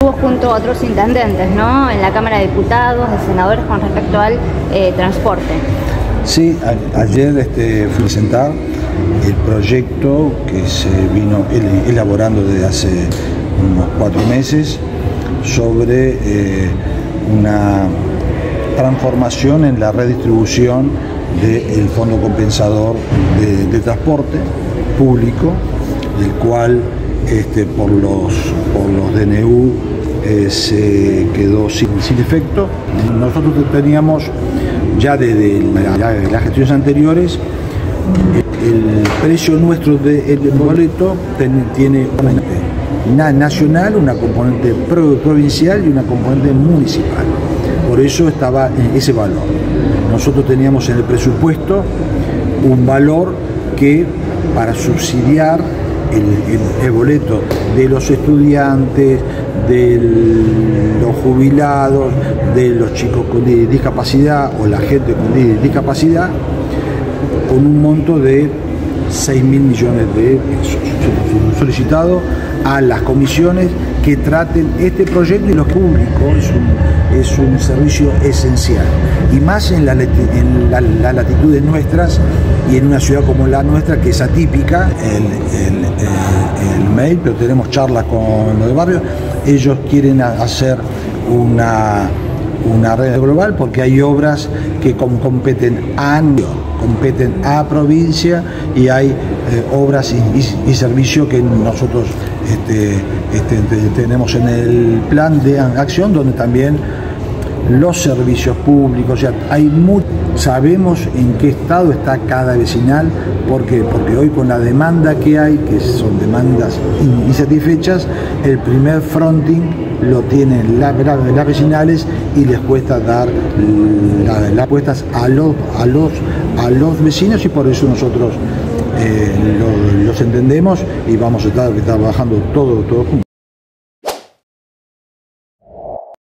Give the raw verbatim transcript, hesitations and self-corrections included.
junto a otros intendentes, ¿no? En la Cámara de Diputados, de senadores, con respecto al eh, transporte. Sí, a, ayer este, fui a presentar el proyecto que se vino elaborando desde hace unos cuatro meses sobre eh, una transformación en la redistribución del Fondo Compensador de, de Transporte Público, del cual este, por, los, por los D N U eh, se quedó sin, sin efecto. Nosotros teníamos ya desde la, la, las gestiones anteriores el, el precio nuestro del boleto ten, tiene una nacional, una componente pro, provincial y una componente municipal. Por eso estaba ese valor. Nosotros teníamos en el presupuesto un valor que para subsidiar el, el, el boleto de los estudiantes, de los jubilados, de los chicos con discapacidad o la gente con discapacidad, con un monto de seis mil millones de pesos. Solicitado a las comisiones que traten este proyecto, y lo público es un, es un servicio esencial, y más en, la, en la, las latitudes nuestras y en una ciudad como la nuestra, que es atípica. El, el, el, el M E I, pero tenemos charlas con los de barrio. Ellos quieren hacer una, una red global porque hay obras que competen a competen a provincia, y hay eh, obras y, y, y servicios que nosotros este, este, tenemos en el plan de acción, donde también los servicios públicos, ya hay mucho, sabemos en qué estado está cada vecinal. ¿Por qué? Porque hoy, con la demanda que hay, que son demandas insatisfechas, el primer fronting lo tienen las la, la vecinales, y les cuesta dar las la respuestas a los, a, los, a los vecinos, y por eso nosotros eh, lo, los entendemos y vamos a estar trabajando todos todo juntos.